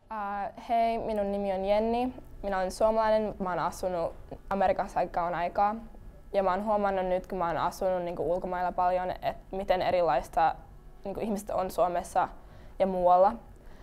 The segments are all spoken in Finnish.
Hei, minun nimi on Jenni. Minä olen suomalainen. Mä oon asunut Amerikassa aika kauan aikaa. Ja mä oon huomannut nyt, kun mä oon asunut ulkomailla paljon, että miten erilaista ihmiset on Suomessa ja muualla.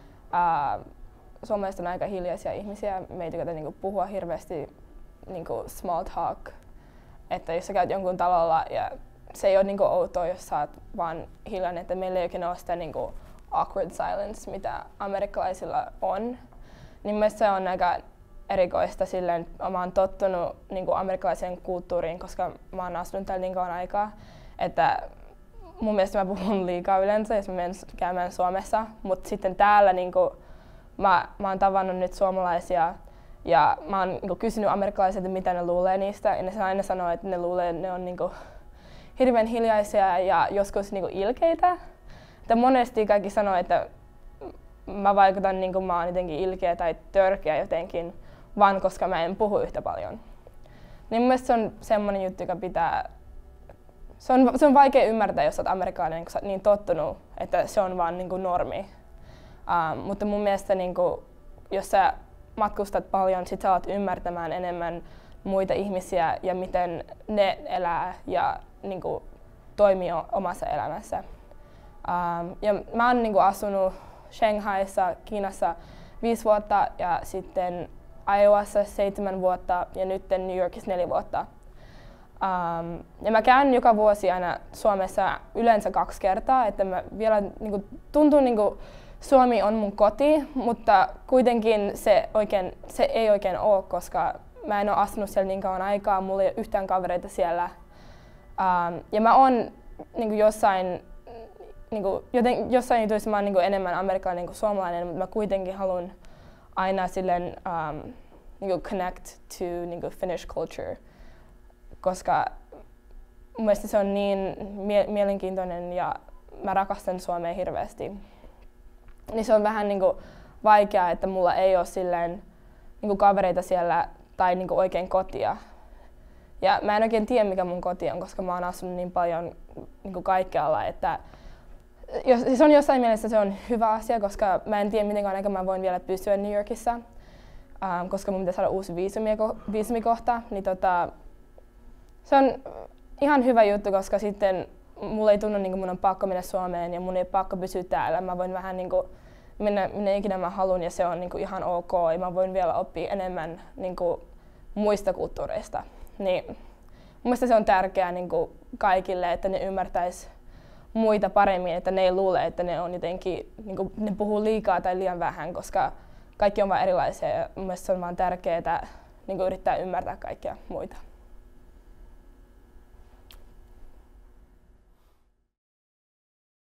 Suomalaiset on aika hiljaisia ihmisiä. Me ei tykätä puhua hirveästi small talk. Että jos sä käyt jonkun talolla ja se ei ole outoa, jos sä oot vaan hiljainen, että meillä ei oikein ole sitä awkward silence, mitä amerikkalaisilla on. Niin mielestäni se on aika erikoista silleen, että mä oon tottunut amerikkalaiseen kulttuuriin, koska mä oon asunut täällä niin kauan aikaa, että mun mielestä mä puhun liikaa yleensä, jos mä menen käymään Suomessa. Mutta sitten täällä mä oon tavannut nyt suomalaisia ja mä oon kysynyt amerikkalaisilta, mitä ne luulee niistä. Ja ne aina sanoo, että ne luulee, että ne on hirveän hiljaisia ja joskus ilkeitä. Että monesti kaikki sanoo, että mä vaikutan mä oon jotenkin ilkeä tai törkeä jotenkin, vaan koska mä en puhu yhtä paljon. Niin mun mielestä se on semmoinen juttu, joka pitää... Se on vaikea ymmärtää, jos olet amerikkalainen, kun sä oot niin tottunut, että se on vaan normi. Mutta mun mielestä jos sä matkustat paljon, sit sä alat ymmärtämään enemmän muita ihmisiä ja miten ne elää ja toimii omassa elämässä. Ja mä oon asunut Shanghaissa, Kiinassa 5 vuotta ja sitten Iowassa 7 vuotta ja nyt New Yorkissa 4 vuotta. Ja mä käyn joka vuosi aina Suomessa yleensä 2 kertaa, että mä vielä tuntuu Suomi on mun koti, mutta kuitenkin se ei oikein ole, koska mä en ole asunut siellä niin kauan aikaa, mulla ei ole yhtään kavereita siellä. Ja mä oon jossain jutuissa mä oon enemmän amerikkalainen kuin suomalainen, mutta mä kuitenkin haluan aina silleen connect to Finnish culture, koska mun mielestä se on niin mielenkiintoinen ja mä rakastan Suomea hirveästi. Niin se on vähän vaikeaa, että mulla ei ole silleen kavereita siellä tai oikein kotia. Ja mä en oikein tiedä, mikä mun koti on, koska mä oon asunut niin paljon kaikkialla, että se on jossain mielessä se on hyvä asia, koska mä en tiedä, miten aikaa mä voin vielä pysyä New Yorkissa, koska mun pitää saada uusi viisumikohta. Niin se on ihan hyvä juttu, koska sitten mulla ei tunnu mun on pakko mennä Suomeen ja mun ei pakko pysyä täällä. Mä voin vähän mennä minne ikinä mä haluan ja se on ihan ok ja mä voin vielä oppia enemmän muista kulttuureista. Niin, mun mielestä se on tärkeää kaikille, että ne ymmärtäis muita paremmin, että ne ei luule, että ne on jotenkin, ne puhuu liikaa tai liian vähän, koska kaikki on vaan erilaisia ja mun mielestä se on vaan tärkeää yrittää ymmärtää kaikkia muita.